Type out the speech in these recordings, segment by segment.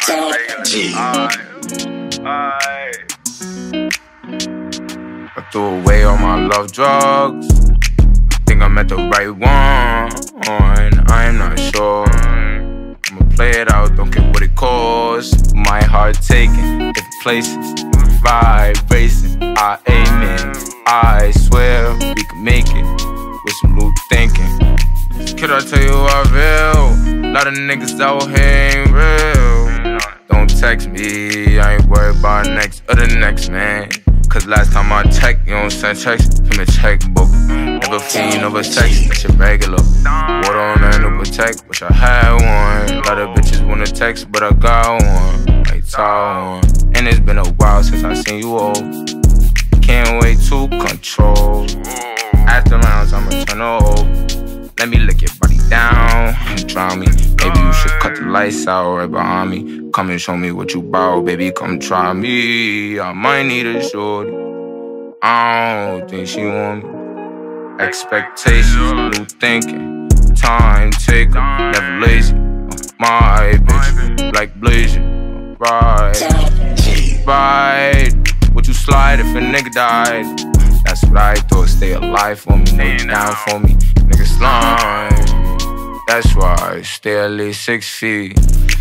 I threw away all my love drugs. Think I met the right one. I'm not sure. I'ma play it out, don't care what it costs. My heart taken, different places, vibe racing. I aim it, I swear we can make it with some new thinking. Could I tell you how I feel? A lot of niggas out here ain't real. Don't text me, I ain't worried about next or the next man. Cause last time I checked, you don't send checks from the checkbook. Never fiend over text, that shit regular. Water on that to protect, wish I had one. A lot of bitches wanna text, but I got one. Like Taiwan. And it's been a while since I seen you old. Can't wait to control. After rounds, I'ma turn old. Let me lick your body down and drown me. Maybe you should cut the lights out right behind me. Come and show me what you bout, baby, come try me. I might need a shorty. I don't think she want me. Expectations, new thinking. Time taker, never lazy. My bitch, like blazing. Right, would you slide if a nigga died? That's what I thought, stay alive for me, no down for me. Nigga slime, that's why I stay at least 6 feet.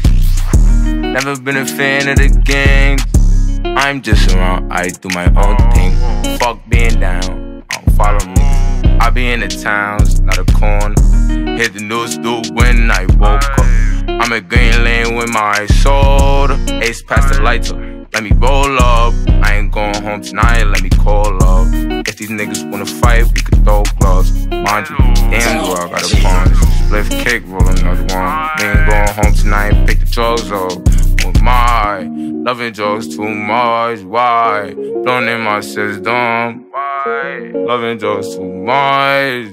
Never been a fan of the gang. I'm just around, I do my own thing. Fuck being down, don't follow me. I be in the towns, not a corner. Hit the news, do when I woke up. I'm at Green Lane with my soda. Ace past the lighter, let me roll up. I ain't going home tonight, let me call up. If these niggas wanna fight, we could throw gloves. Mind you, damn, do I got a phone. Split cake, roll another one. We ain't going home tonight, pick the drugs up. With my loving drugs too much, why? Blowing in my system, why? Loving drugs too much.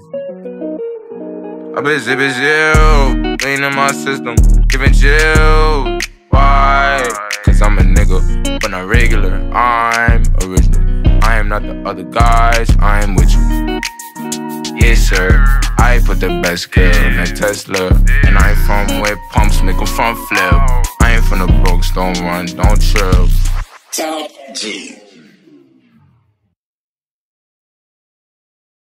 I been zipping chill, lean in my system, giving chill, why? Cause I'm a nigga, but not regular, I'm original. I am not the other guys, I am with you. Yes sir, I put the best girl in a Tesla. And I ain't from where pumps make 'em front flip. I ain't from the Brooks, don't run, don't trip. Top G.